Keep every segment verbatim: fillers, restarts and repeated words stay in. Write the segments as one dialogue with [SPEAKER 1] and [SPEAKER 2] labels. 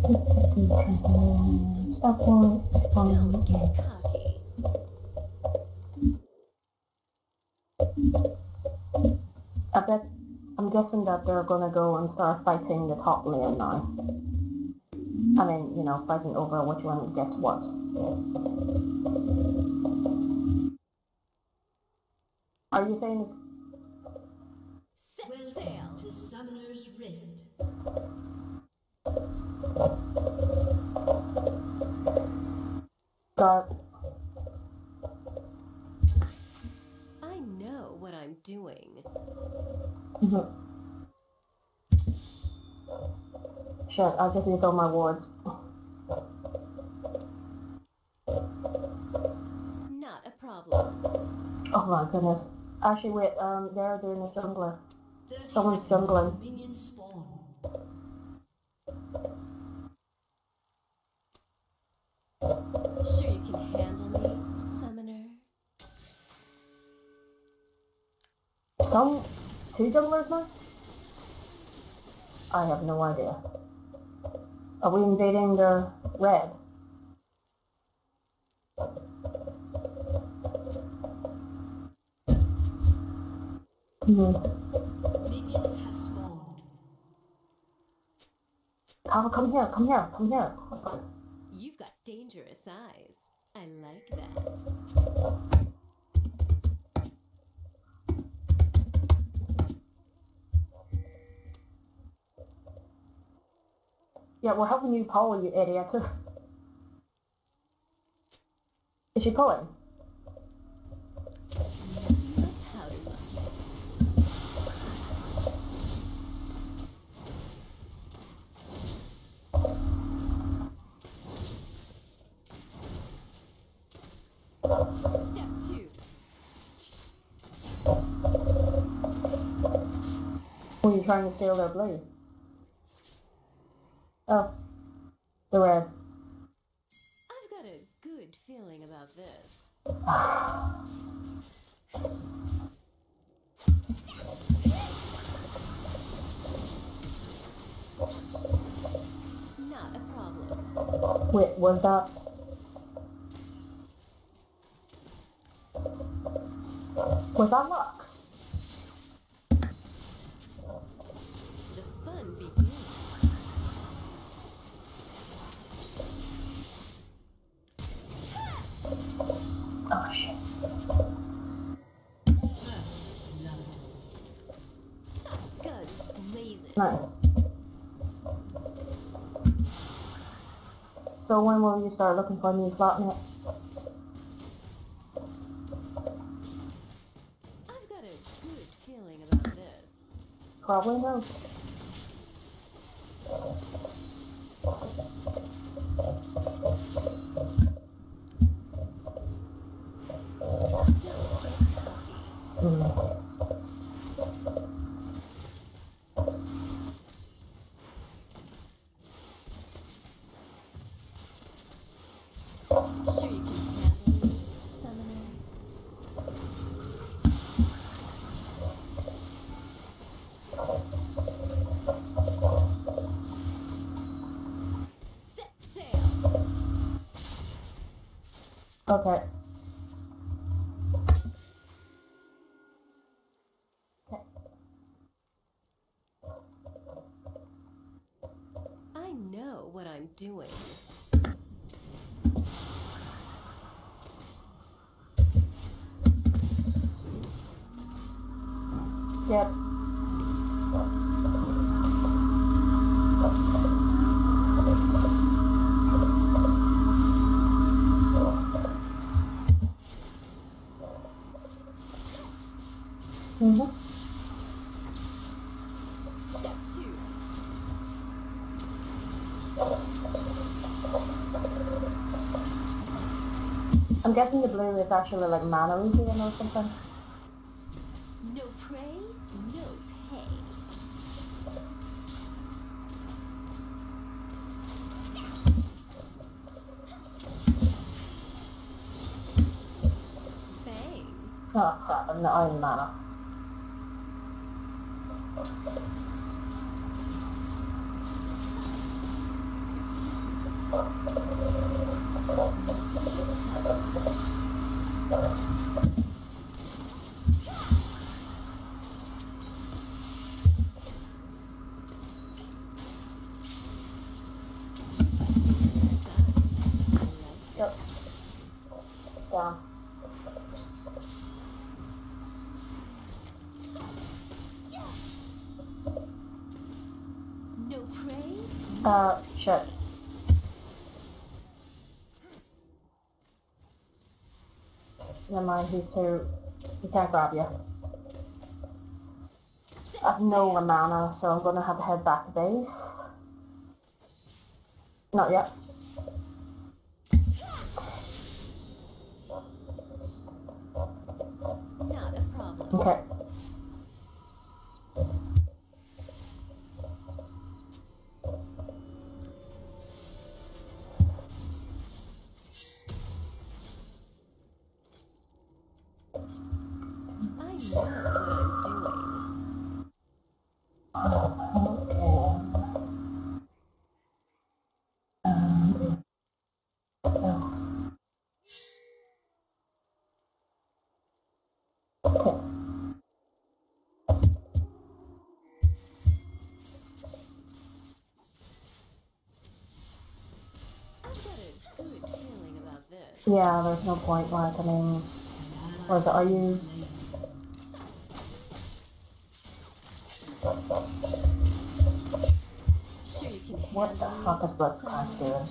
[SPEAKER 1] Stop point.
[SPEAKER 2] Don't get cocky.
[SPEAKER 1] I bet. I'm guessing that they're gonna go and start fighting the top lane now. I mean, you know, fighting over which one gets what. Are you saying
[SPEAKER 2] Set sail to Summoner's Rift.
[SPEAKER 1] that?
[SPEAKER 2] I know what I'm doing.
[SPEAKER 1] Mm-hmm. Shit, I just need all my wards.
[SPEAKER 2] Not a problem.
[SPEAKER 1] Oh my goodness. Actually, wait, um, they're doing a jungler.
[SPEAKER 3] thirty
[SPEAKER 1] Someone's
[SPEAKER 3] seconds
[SPEAKER 1] jungling.
[SPEAKER 3] until minions spawn.
[SPEAKER 2] Sure you can handle me, Summoner?
[SPEAKER 1] Some two junglers now? I have no idea. Are we invading the red? Hmm.
[SPEAKER 3] Minions have spawned.
[SPEAKER 1] Kyle, come here, come here, come here.
[SPEAKER 2] You've got dangerous eyes. I like that.
[SPEAKER 1] Yeah, we're helping you pull, you idiot. Is she pulling?
[SPEAKER 2] Nothing but powder buckets. Step two.
[SPEAKER 1] Were you trying to steal their blue? Oh, the red.
[SPEAKER 2] I've got a good feeling about this. Not a problem.
[SPEAKER 1] Wait, was that? Was that Lux?
[SPEAKER 2] The fun begins.
[SPEAKER 1] Oh shit.
[SPEAKER 3] First blood.
[SPEAKER 2] Guns blazing.
[SPEAKER 1] Nice. So when will you start looking for a new flatmate?
[SPEAKER 2] I've got a good feeling about this.
[SPEAKER 1] Probably no.
[SPEAKER 2] Don't get cocky.
[SPEAKER 1] Mm.
[SPEAKER 2] Sure you can handle me, Summoner? Set sail.
[SPEAKER 1] Okay.
[SPEAKER 2] I know what I'm doing.
[SPEAKER 1] Yep. Mm-hmm.
[SPEAKER 2] Step two.
[SPEAKER 1] I'm guessing the blue is actually like mana regen or something.
[SPEAKER 2] No prey, no pay. Bang.
[SPEAKER 1] Oh crap, I'm not in mana. Yep. Down.
[SPEAKER 2] No prey?
[SPEAKER 1] Uh, shit. Never mind, he's too... He can't grab you. I have no mana, so I'm gonna have to head back to base. Not yet.
[SPEAKER 2] Not a problem.
[SPEAKER 1] Okay.
[SPEAKER 2] I know what I'm doing.
[SPEAKER 1] Okay. Um, so. Okay.
[SPEAKER 2] I've got a good feeling about this.
[SPEAKER 1] Yeah, there's no point, like, I mean... Or is it, are you...
[SPEAKER 2] Sure you can
[SPEAKER 1] What the
[SPEAKER 2] handle
[SPEAKER 1] fuck is Blitzcrank doing?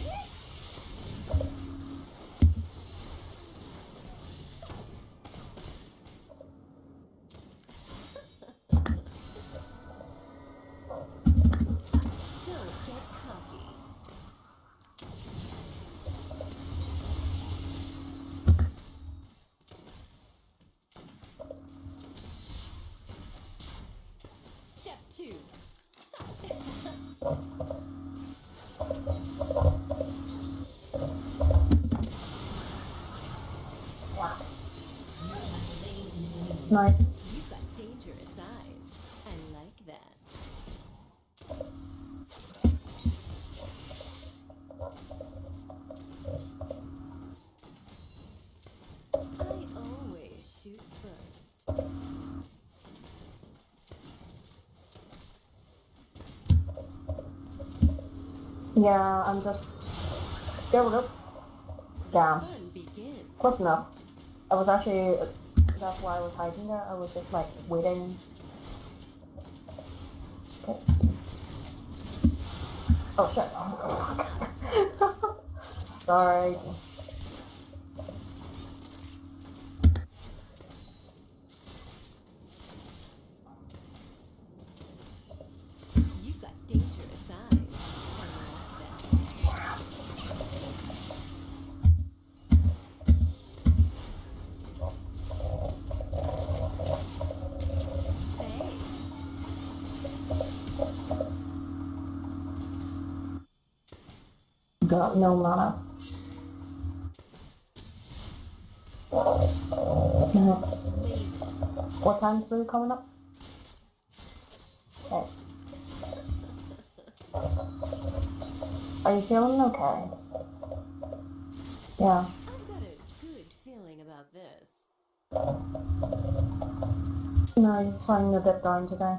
[SPEAKER 2] Don't get cocky. Step two.
[SPEAKER 1] Yeah. Nice.
[SPEAKER 2] You've got dangerous eyes. I like that. I always shoot first.
[SPEAKER 1] Yeah, I'm just... There we go. Damn.
[SPEAKER 2] Fun begins.
[SPEAKER 1] Close enough. I was actually... That's why I was hiding there. I was just like waiting. Okay. Oh shit. Sorry.
[SPEAKER 2] You've got dangerous eyes. I like that. Hey.
[SPEAKER 1] Got no mana. No. What time's blue coming up? Okay. Are you feeling okay? Yeah.
[SPEAKER 2] I've got a good feeling about this.
[SPEAKER 1] No, you're sounding a bit down today.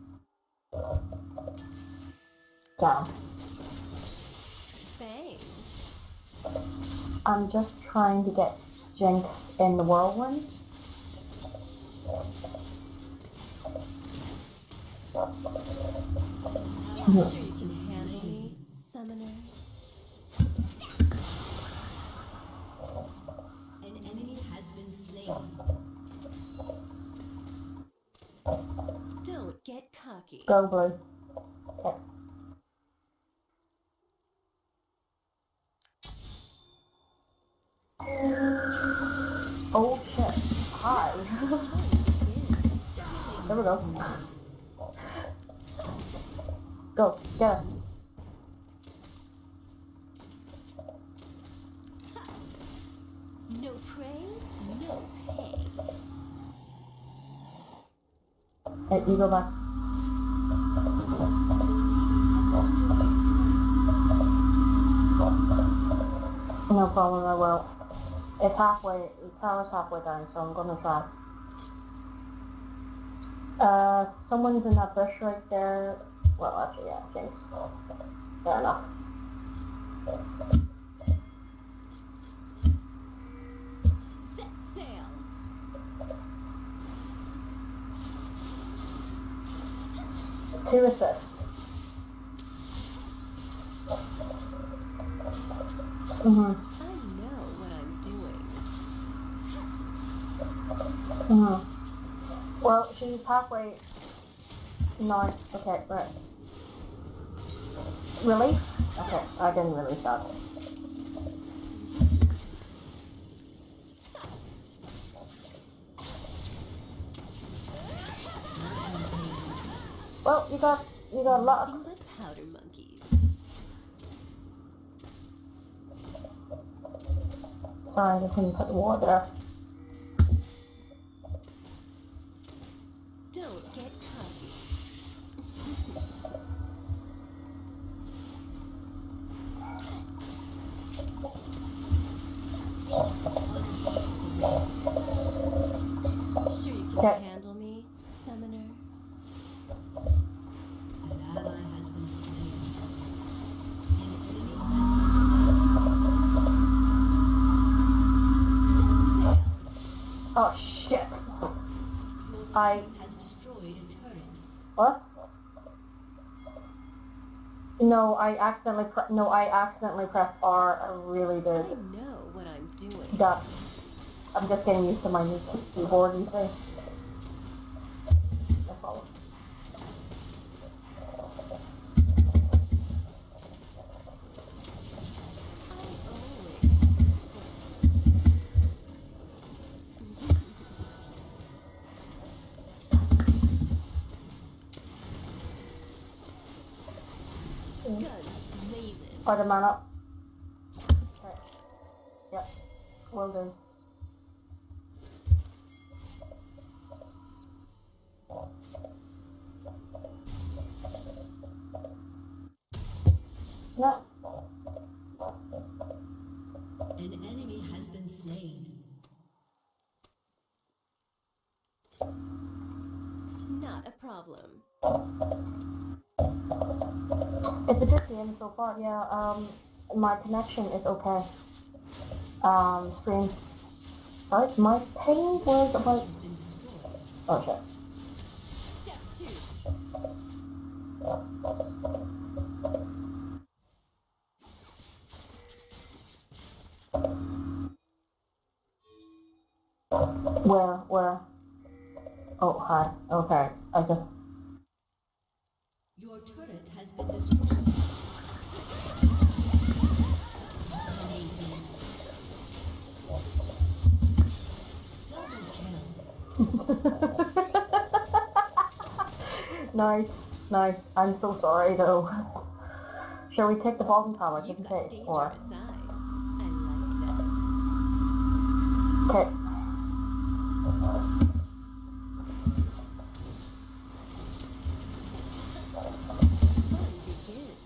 [SPEAKER 1] Down.
[SPEAKER 2] Bang.
[SPEAKER 1] I'm just trying to get Jinx in the whirlwind.
[SPEAKER 2] Sure you can handle me, summoner.
[SPEAKER 3] An enemy has been slain.
[SPEAKER 2] Don't get cocky.
[SPEAKER 1] Go blue. Okay. Oh shit. Hi. There we go. Go, get it.
[SPEAKER 2] No prey, no pay.
[SPEAKER 1] Hey, you go back.
[SPEAKER 3] Your team has destroyed a turret.
[SPEAKER 1] No problem, I will. It's halfway, the tower's halfway down, so I'm gonna try. Uh, someone's in that bush right there. Well, actually, yeah, Jinx. Fair enough.
[SPEAKER 2] Set sail.
[SPEAKER 1] Two assists. Mm-hmm.
[SPEAKER 2] I know what I'm doing.
[SPEAKER 1] Mm-hmm. Well, she's halfway. No, okay, right. Release? Okay, I didn't release that. Well, you got, you got Lux.
[SPEAKER 2] Nothing but powder monkeys.
[SPEAKER 1] Sorry, I couldn't put the ward there.
[SPEAKER 2] Don't get cocky. Sure you can
[SPEAKER 1] Okay.
[SPEAKER 2] handle me, summoner?
[SPEAKER 3] An ally has been slain. An enemy has been slain.
[SPEAKER 2] Set sail.
[SPEAKER 1] Oh shit.
[SPEAKER 3] Your
[SPEAKER 1] I-
[SPEAKER 3] team has destroyed a turret.
[SPEAKER 1] What? No, I accidentally pre- no, I accidentally pressed R. I really
[SPEAKER 2] I
[SPEAKER 1] did.
[SPEAKER 2] know what I'm doing.
[SPEAKER 1] That. I'm just getting used to my new keyboard, you see. No problem.
[SPEAKER 2] I always shoot first. Guns blazing.
[SPEAKER 1] Are the man up? Okay. Yep. Will do. No.
[SPEAKER 3] An enemy has been slain.
[SPEAKER 2] Not a problem.
[SPEAKER 1] It's a good game so far, yeah. Um, my connection is okay. Um, stream. Sorry, my ping was about.
[SPEAKER 3] Has been destroyed.
[SPEAKER 1] Oh shit.
[SPEAKER 2] Step two.
[SPEAKER 1] Where, where? Oh, hi. Okay, I just.
[SPEAKER 3] Your turret has been destroyed. Dominating. Double kill.
[SPEAKER 1] Nice, nice. I'm so sorry though. Shall we take the bottom tower just
[SPEAKER 2] You've
[SPEAKER 1] in
[SPEAKER 2] got
[SPEAKER 1] case, or?
[SPEAKER 2] dangerous eyes. I like that.
[SPEAKER 1] Okay.
[SPEAKER 2] Fun begins.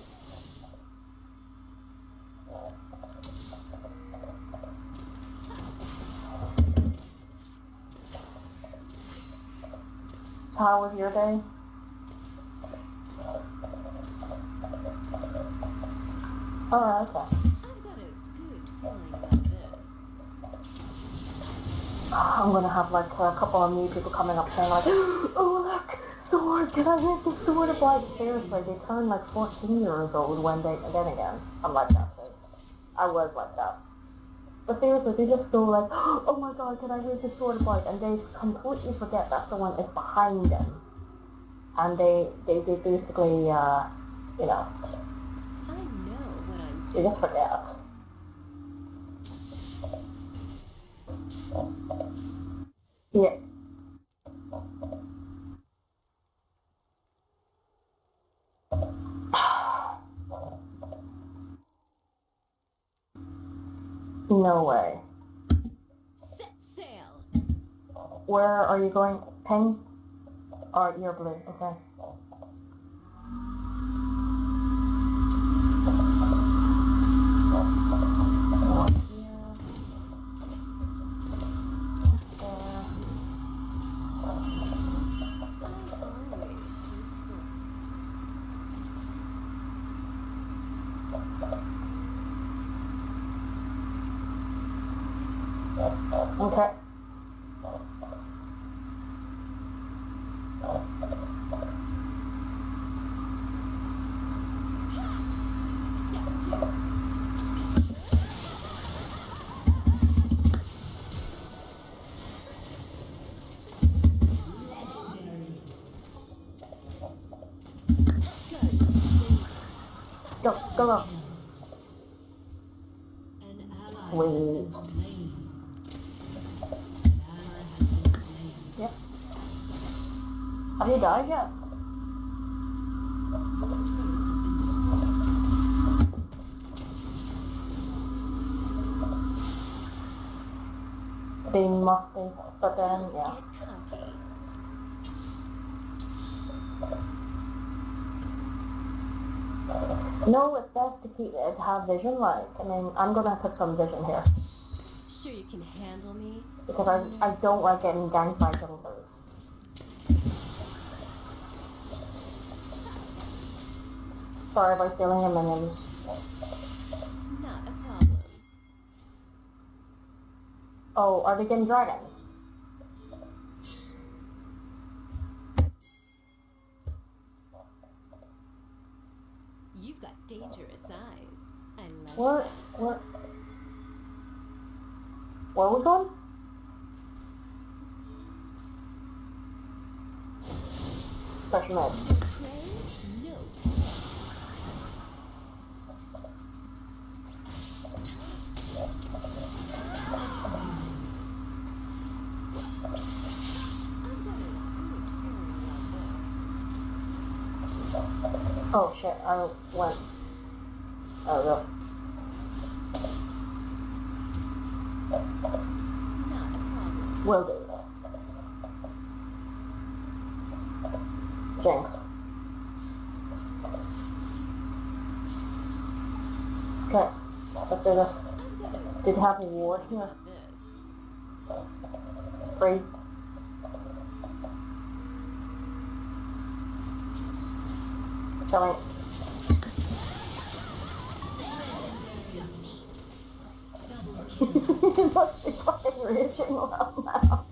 [SPEAKER 1] So how was your day? Alright, okay.
[SPEAKER 2] I've got a good feeling about this.
[SPEAKER 1] I'm gonna have like a couple of new people coming up saying like, oh look, sword, can I get the sword of light? Seriously, they turn like fourteen years old when they, then again, I'm like that too. I was like that. But seriously, they just go like, oh my god, can I read the sword of light? And they completely forget that someone is behind them. And they, they, they basically, uh, you know,
[SPEAKER 2] I know what I'm
[SPEAKER 1] they
[SPEAKER 2] doing.
[SPEAKER 1] just forget. Yeah. No way.
[SPEAKER 2] Set sail.
[SPEAKER 1] Where are you going? Ping? Or you're blue, okay. one here. There.
[SPEAKER 2] I always shoot first.
[SPEAKER 1] Okay.
[SPEAKER 2] Step two.
[SPEAKER 1] Go, go, go.
[SPEAKER 3] An ally has
[SPEAKER 1] Sweet.
[SPEAKER 3] been slain. An ally has been slain.
[SPEAKER 1] Yep. Have you died yet?
[SPEAKER 3] Your turret has been destroyed.
[SPEAKER 1] They must be, but then, yeah.
[SPEAKER 2] Get cocky.
[SPEAKER 1] No, it's best to keep it, to have vision, like, I mean, I'm gonna put some vision here.
[SPEAKER 2] Sure you can handle me?
[SPEAKER 1] Because I, I don't like getting ganked by junglers. Sorry by stealing your minions.
[SPEAKER 2] Not a problem.
[SPEAKER 1] Oh, are they getting dragon?
[SPEAKER 2] You've got dangerous eyes. I love
[SPEAKER 1] Where, where, where are we going? Special med.
[SPEAKER 2] it. Prey? No. I've got a good feeling about this.
[SPEAKER 1] Oh shit, I went. Oh, no.
[SPEAKER 2] Not a problem.
[SPEAKER 1] Will do. Jinx. Okay, let's do this.
[SPEAKER 2] I've got a
[SPEAKER 1] Did you have a ward here?
[SPEAKER 2] about this.
[SPEAKER 1] Free. Tell me. You must be fucking raging well now.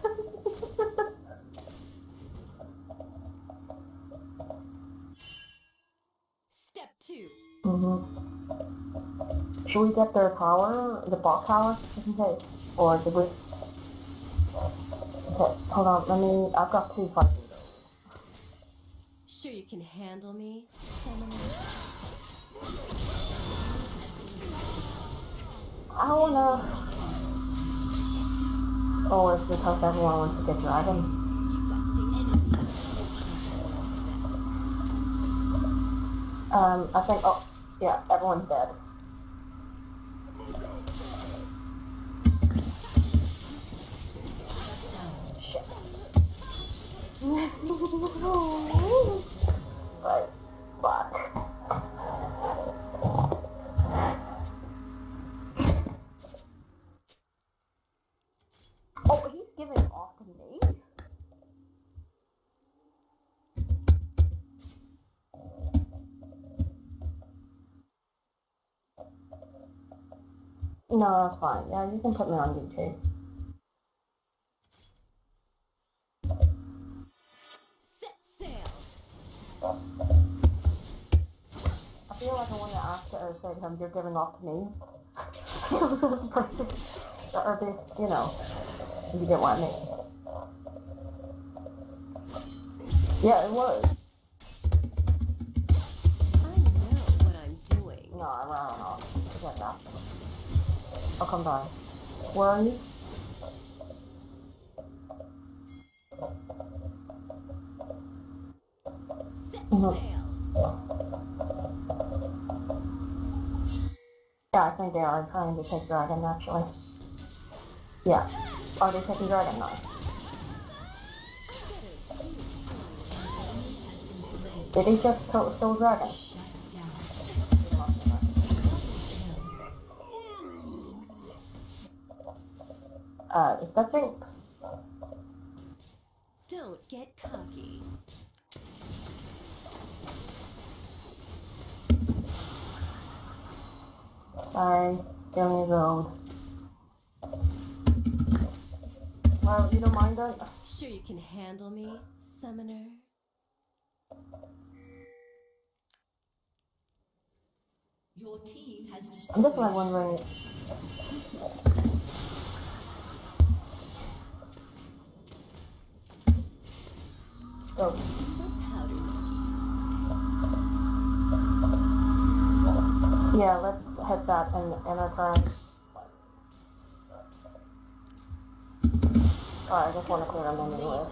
[SPEAKER 2] Step two.
[SPEAKER 1] Mm-hmm. Should we get their tower, the bot tower, just in case? Or did we? Okay, hold on, let me, I've got two fighting.
[SPEAKER 2] Sure you can handle me, cinnamon?
[SPEAKER 1] I wanna... Oh, it's because everyone wants to get dragon.
[SPEAKER 2] You've got dangerous eyes.
[SPEAKER 1] Um, I think, oh, yeah, everyone's dead. Shit. Right, fuck. Oh, he's giving off to me? No, that's fine. Yeah, you can put me on YouTube.
[SPEAKER 2] Set sail.
[SPEAKER 1] I feel like I want to ask it or say to him, you're giving off to me. Or this, you know, you didn't want me. Yeah, it was.
[SPEAKER 2] I know what I'm doing.
[SPEAKER 1] No, I don't know. Forget that. I'll come by. Where are you?
[SPEAKER 2] Set
[SPEAKER 1] Mhm.
[SPEAKER 2] sail.
[SPEAKER 1] Yeah, I think they are trying to take dragon, actually. Yeah. Are they taking dragon now? Did he just kill, steal dragon? Uh, is that Jinx?
[SPEAKER 2] Don't get cocky.
[SPEAKER 1] Sorry, feeling is old. Well, you don't mind that?
[SPEAKER 2] Sure you can handle me, summoner?
[SPEAKER 3] Your team has
[SPEAKER 1] I'm
[SPEAKER 3] destroyed.
[SPEAKER 1] just like wondering. Oh.
[SPEAKER 2] The powder monkeys.
[SPEAKER 1] Yeah, let's hit that in, in our turn. Alright, I just want to clear them anyway.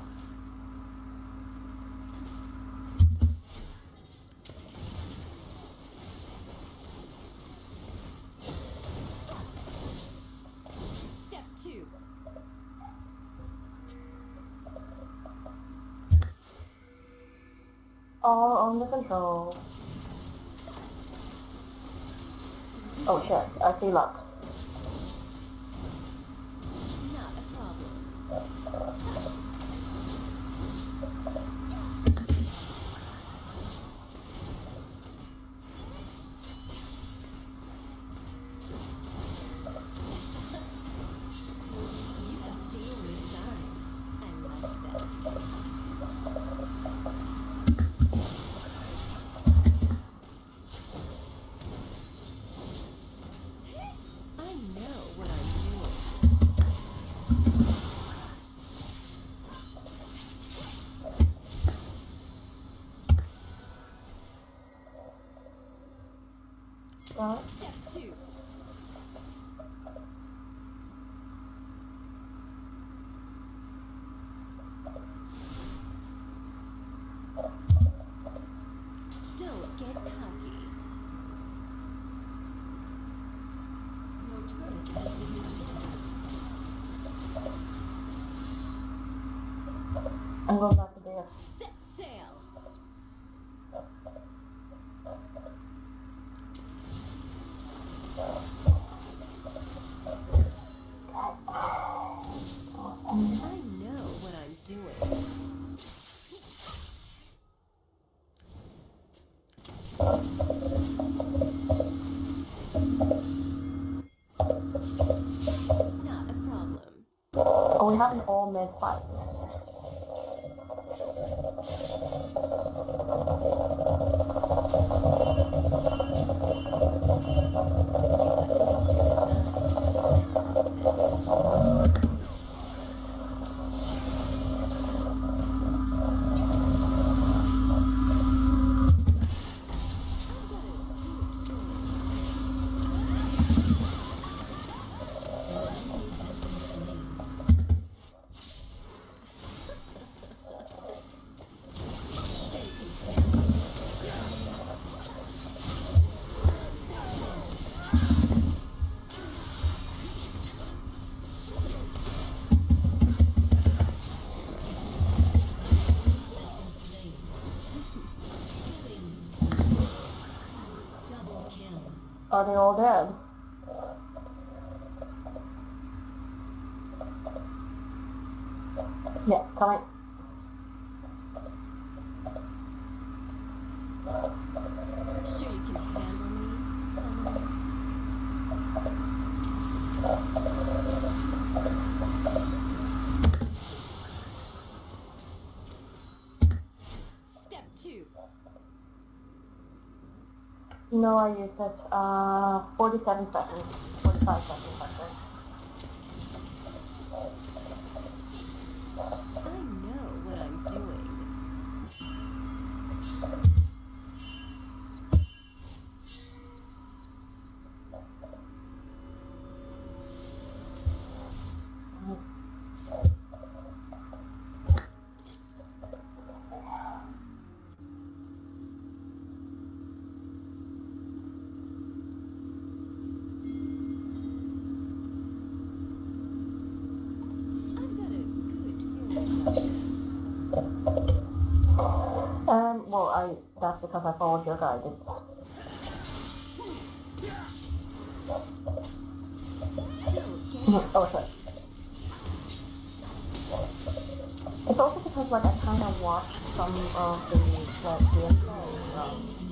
[SPEAKER 2] Step two.
[SPEAKER 1] All under control. Oh shit, I see Lux.
[SPEAKER 2] Not a problem. You have genuine signs. I like that. I know what I'm doing.
[SPEAKER 1] Right.
[SPEAKER 2] Step two. Don't get cocky.
[SPEAKER 3] Your turret has been destroyed.
[SPEAKER 1] I'm going back to this.
[SPEAKER 2] Set sail. I know what I'm doing. Not a problem.
[SPEAKER 1] Oh, we have an all mid fight. Are they all dead? Yeah, coming.
[SPEAKER 2] Sure you can handle me, summoner? Step two.
[SPEAKER 1] No, I used it. Uh, forty-seven seconds. forty-five seconds, actually.
[SPEAKER 2] I know what I'm doing. I've got a good feeling about this.
[SPEAKER 1] Um, well, I, that's because I followed your guidance.
[SPEAKER 2] Don't get
[SPEAKER 1] Oh, sorry. is, like, I kind of watched some of the like gameplay. So.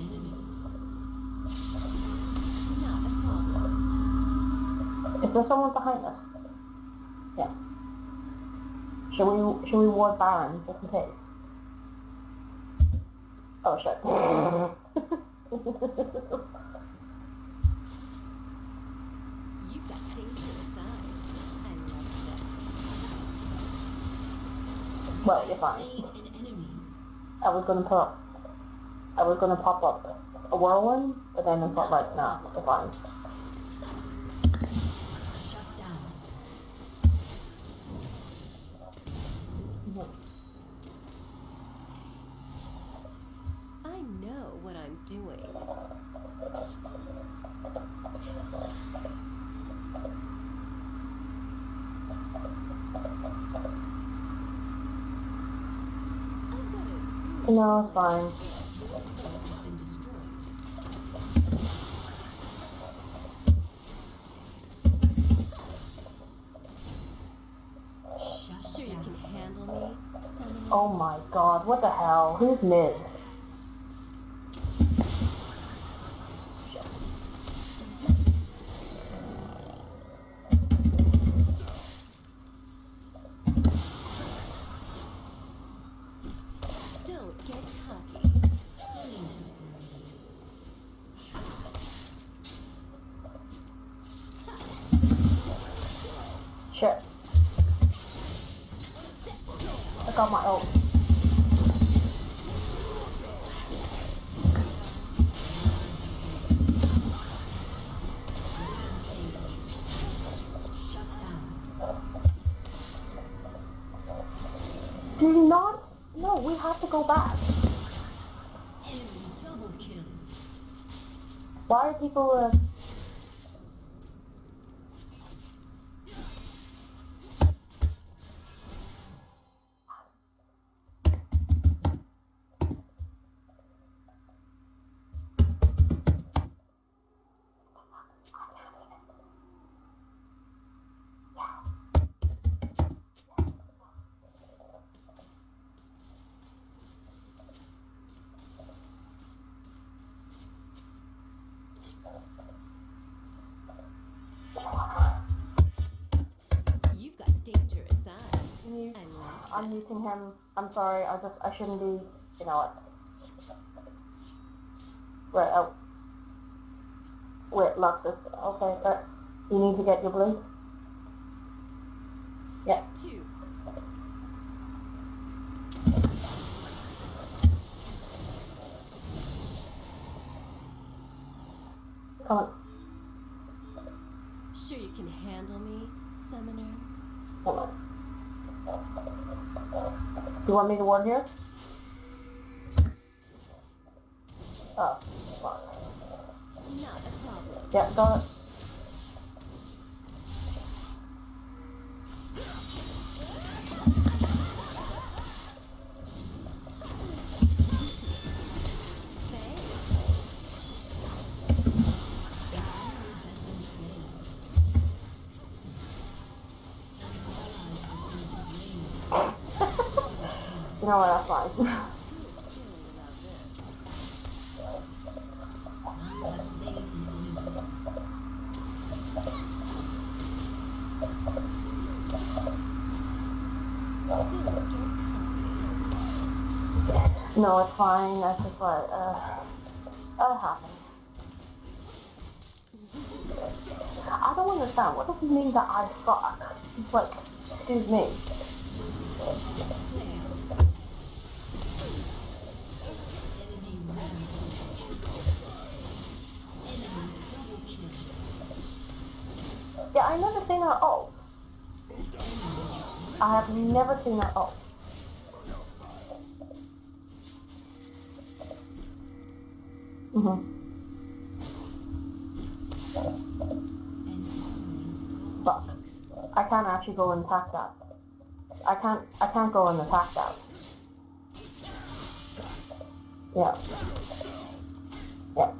[SPEAKER 2] Not a problem.
[SPEAKER 1] Is there someone behind us? Yeah. Should we should we ward Baron just in case? Oh shit.
[SPEAKER 2] You've got dangerous eyes. I love that.
[SPEAKER 1] Well, you're fine.
[SPEAKER 3] Slain an enemy.
[SPEAKER 1] I was gonna put I was gonna pop up a whirlwind, but then I thought like, nah, you're fine.
[SPEAKER 3] Shut down.
[SPEAKER 2] I know what I'm doing. I've got a good
[SPEAKER 1] No, it's fine.
[SPEAKER 3] Has been destroyed. Shut
[SPEAKER 2] Sure you
[SPEAKER 3] down.
[SPEAKER 2] can handle me, summoner?
[SPEAKER 1] Oh my god, what the hell? Who's mid?
[SPEAKER 2] Don't get cocky.
[SPEAKER 3] Killing spree.
[SPEAKER 1] Shit. I got my ult.
[SPEAKER 3] Shut down.
[SPEAKER 1] Do you not? No, we have to go back.
[SPEAKER 3] Enemy double kill.
[SPEAKER 1] Why are people uh
[SPEAKER 2] You've got dangerous eyes.
[SPEAKER 1] mute?
[SPEAKER 2] I like
[SPEAKER 1] I'm
[SPEAKER 2] that.
[SPEAKER 1] muting him. I'm sorry, I just I shouldn't be, you know what. Right, oh. Wait, Luxus. Okay, but you need to get your blue.
[SPEAKER 2] Step two.
[SPEAKER 1] Come on.
[SPEAKER 2] Sure you can handle me, summoner?
[SPEAKER 1] Come on. You want me to ward here? Oh, fuck.
[SPEAKER 2] Not a problem.
[SPEAKER 1] Yeah, got it. You know what, that's fine. No, it's fine. That's just like, uh, that happens. I don't understand. What does it mean that I suck? It's like, excuse me. Yeah, I never seen her ult. I have never seen her ult. Mhm. Fuck. I can't actually go and attack that. I can't. I can't go and attack that. Yeah. Yeah.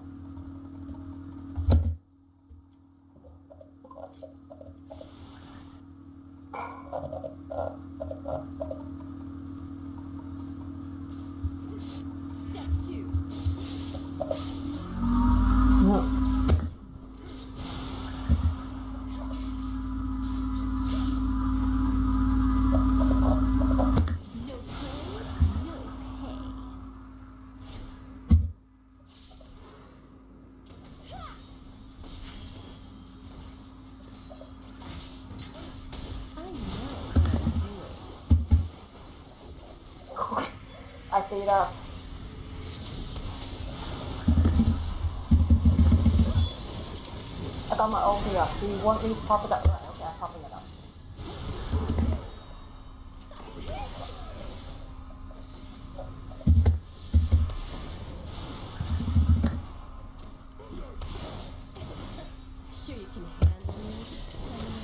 [SPEAKER 1] see that. I got my ulti up. Do you want me to pop it up? Right, okay, I'm popping it up.
[SPEAKER 2] Sure you can handle me, Summoner?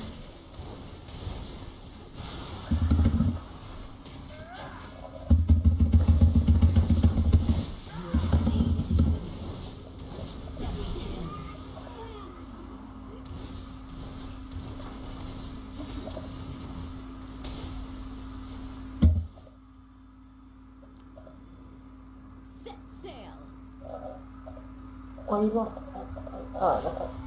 [SPEAKER 2] Set sail!
[SPEAKER 1] Where are you going? Oh, that's it.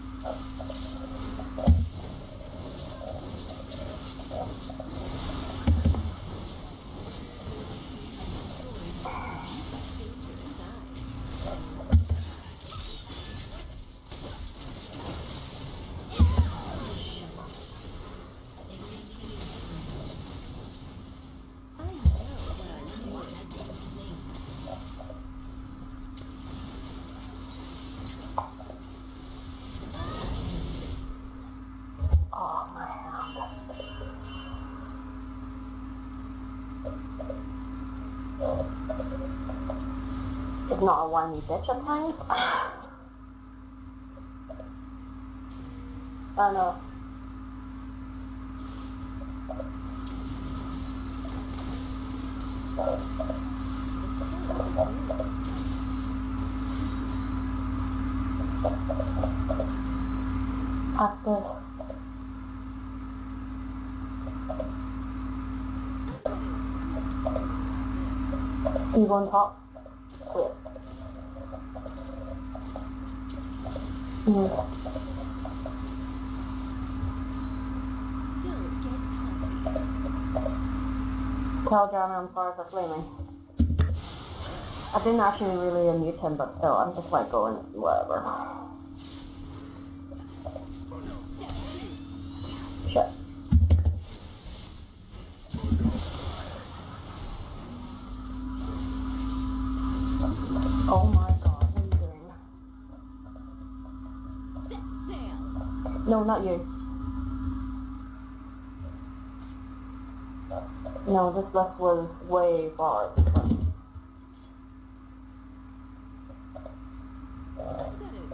[SPEAKER 2] I know what I'm doing.
[SPEAKER 1] Oh, my hand. It's not a whiny bitch at times. I know. Active. You go on top? Wait. Mm.
[SPEAKER 2] Don't get cocky.
[SPEAKER 1] Tell Jeremy I'm sorry for flaming. I didn't actually really unmute him, but still, I'm just like going, whatever.
[SPEAKER 2] Step two.
[SPEAKER 1] Shit. Oh my god, what are you doing?
[SPEAKER 2] Set sail!
[SPEAKER 1] No, not you. No, this Lex was way far.
[SPEAKER 2] I've got a good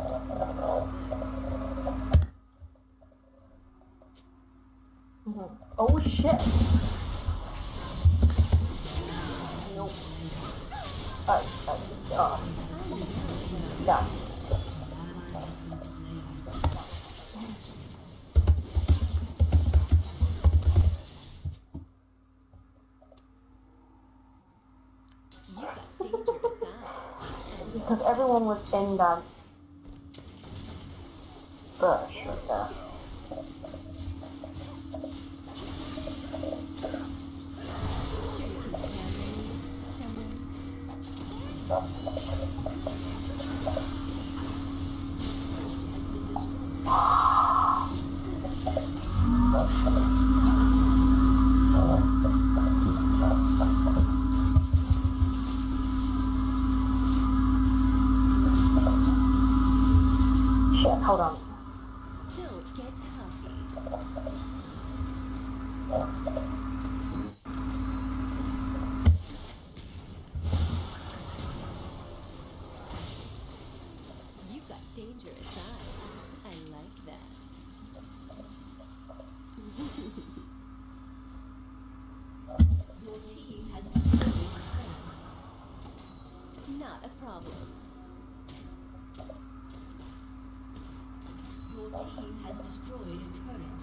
[SPEAKER 1] Mm-hmm. Oh shit! Nope. Uh, uh, uh, yeah.
[SPEAKER 2] You got dangerous eyes.
[SPEAKER 1] Because everyone was in that bush right there.
[SPEAKER 2] Sure you can handle me, Summoner?
[SPEAKER 1] Shit, hold on.
[SPEAKER 2] Don't get cocky. You've got dangerous eyes. I like that.
[SPEAKER 3] Your team has destroyed a turret.
[SPEAKER 2] Not a problem.
[SPEAKER 3] Your team has destroyed a turret.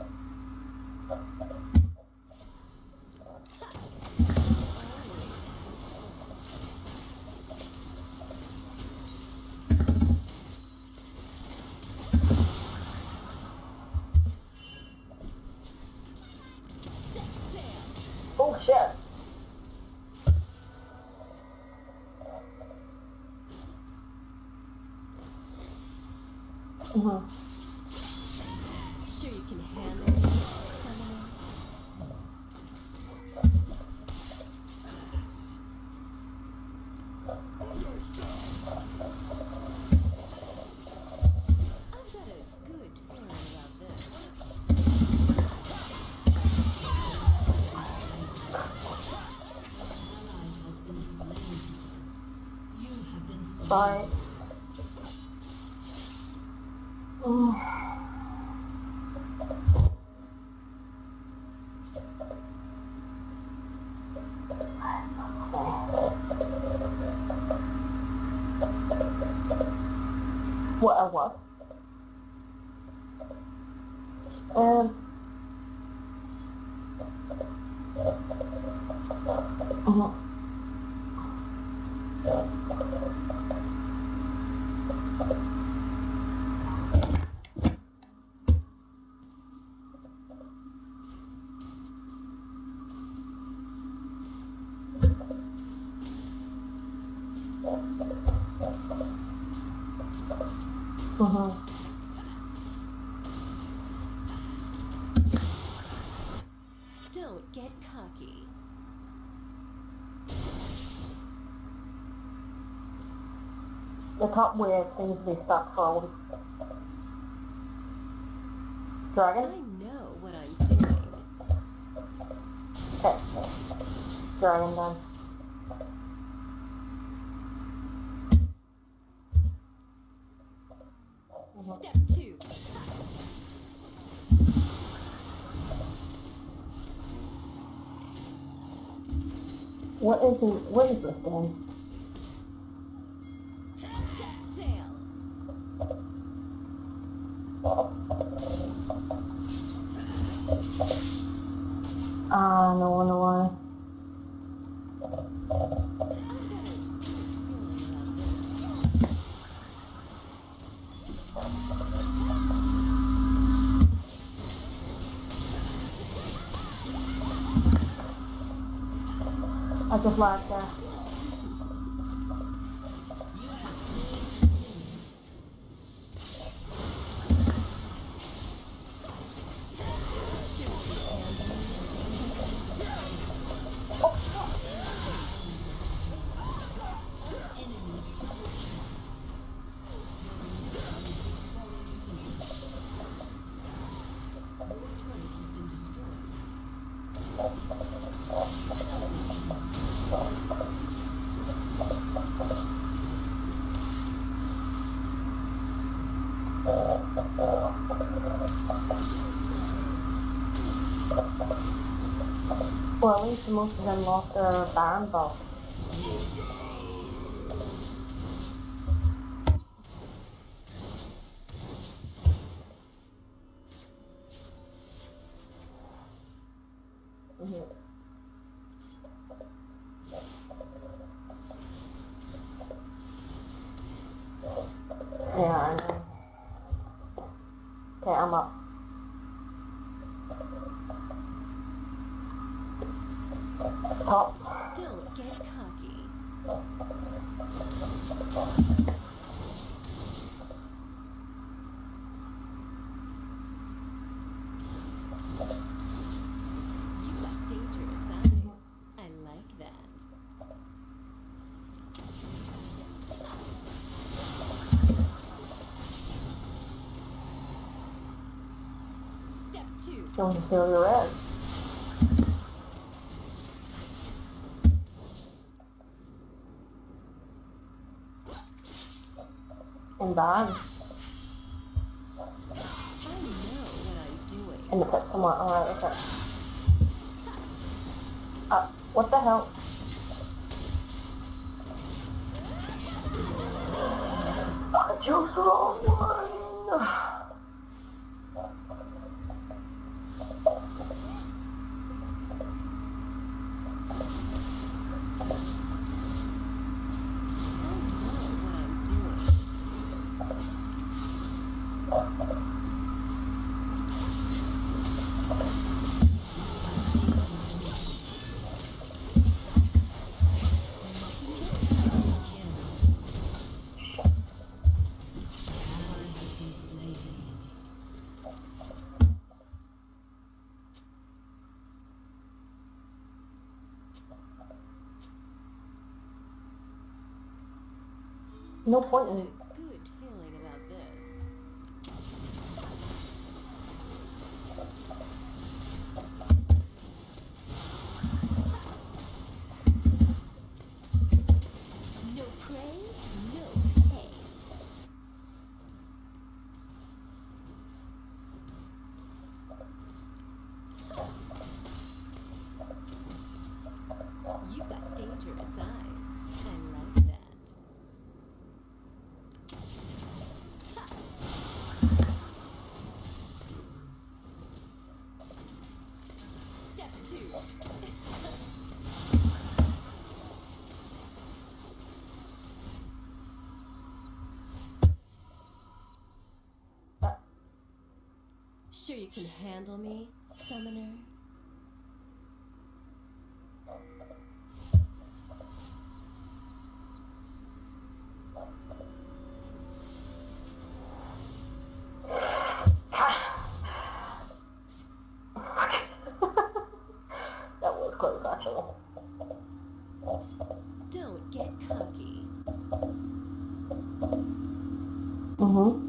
[SPEAKER 2] Set sail!
[SPEAKER 1] Oh shit! Mm-hmm.
[SPEAKER 2] Sure you can handle me, Summoner?
[SPEAKER 1] Sorry. Mm. Let's see. What a what? Um. Mhm. Mhm.
[SPEAKER 2] Don't get cocky.
[SPEAKER 1] The top weird seems to be stuck for a week.
[SPEAKER 2] I
[SPEAKER 1] Dragon?
[SPEAKER 2] know what I'm doing.
[SPEAKER 1] Okay. Dragon then. Mhm.
[SPEAKER 2] Step two.
[SPEAKER 1] What is it? What is this game?
[SPEAKER 2] Set sail.
[SPEAKER 1] Ah, no wonder why. I just like that. Well, at least most of them lost their Baron buff. Mm-hmm. Yeah, I know. Okay, I'm up. Top.
[SPEAKER 2] Don't get cocky. You've got dangerous eyes. I like that. Step two.
[SPEAKER 1] Don't conceal your red. And bad.
[SPEAKER 2] I know what I'm doing.
[SPEAKER 1] And the pet somewhere. Alright, okay. Uh, what the hell? I chose the wrong one! No point in
[SPEAKER 2] Good feeling about this. No prey, no two. Sure you can handle me, summoner?
[SPEAKER 1] That was close, actually.
[SPEAKER 2] Don't get cocky.
[SPEAKER 1] Mm-hmm.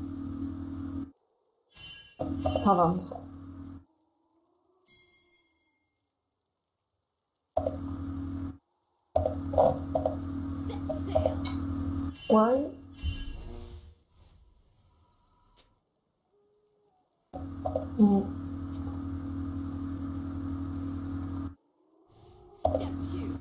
[SPEAKER 1] Hold on a sec.
[SPEAKER 2] Set sail.
[SPEAKER 1] Worry? Mm.
[SPEAKER 2] Step two.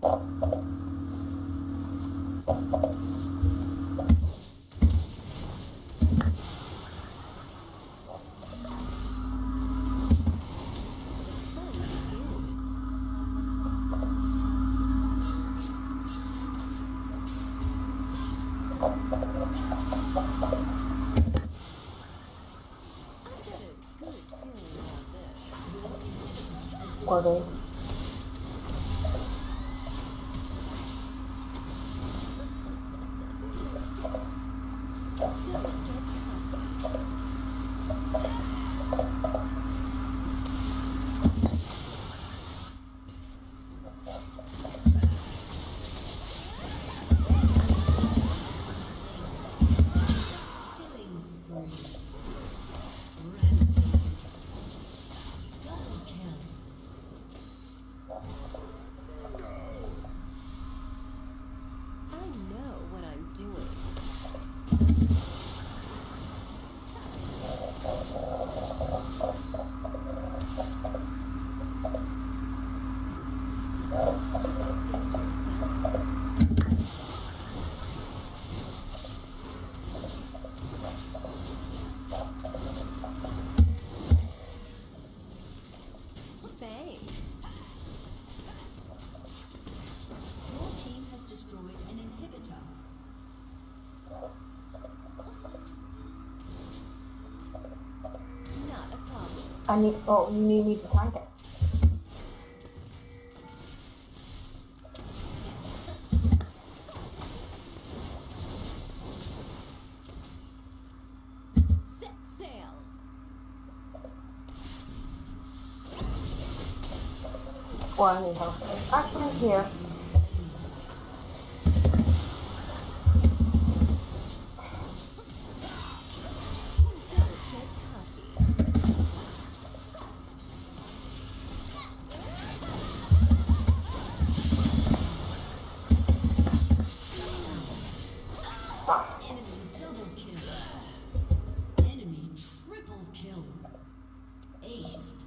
[SPEAKER 2] Fun begins. I've got a good feeling about this.
[SPEAKER 1] Worry.
[SPEAKER 2] Don't get cocky.
[SPEAKER 3] Killing spree. Rampage. Double kill.
[SPEAKER 2] I know what I'm doing. Bang.
[SPEAKER 3] Your team has destroyed an inhibitor.
[SPEAKER 2] Not a problem.
[SPEAKER 1] I need. Oh, you need me to tank it.
[SPEAKER 2] Set sail.
[SPEAKER 1] Or I need help. Actually, here.
[SPEAKER 2] Don't get cocky.
[SPEAKER 3] Enemy double kill. Enemy triple kill. Aced.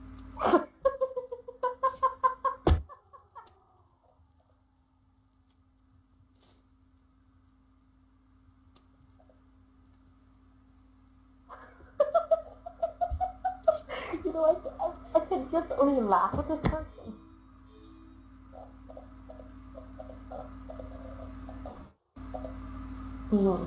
[SPEAKER 1] You know, I, I, I could just only laugh at this person. Mm.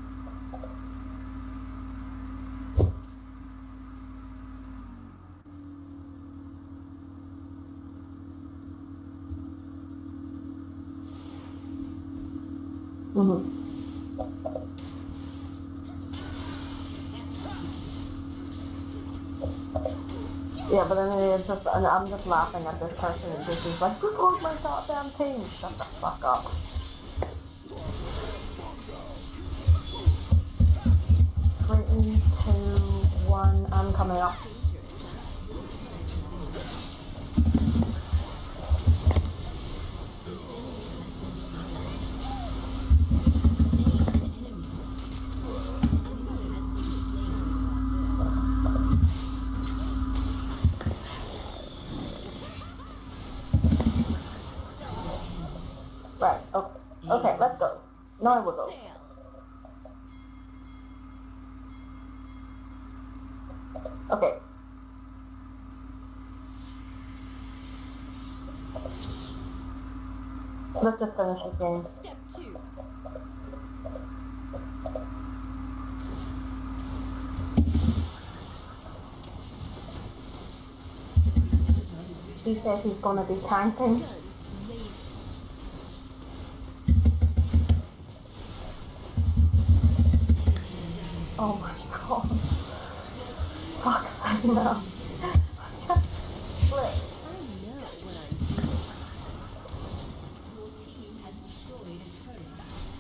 [SPEAKER 1] Mm-hmm. Yeah, but then it's just, and I'm just laughing at this person and this is like, record my goddamn team. Shut the fuck up. Three, two, one, I'm coming up. Right, okay. Okay, let's go. Now I will go.
[SPEAKER 2] Sail.
[SPEAKER 1] Okay. Let's just finish this game.
[SPEAKER 2] Step two.
[SPEAKER 1] He says he's gonna be tanking.
[SPEAKER 2] Guns blazing.
[SPEAKER 1] Oh my god. Fuck's sake, no. Split.
[SPEAKER 2] I know what I'm doing.
[SPEAKER 3] Your team has destroyed a turret.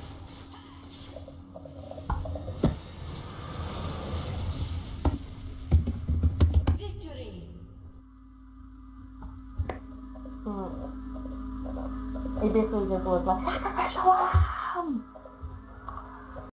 [SPEAKER 3] Victory!
[SPEAKER 1] Hmm. He basically just was like, sacrificial lamb!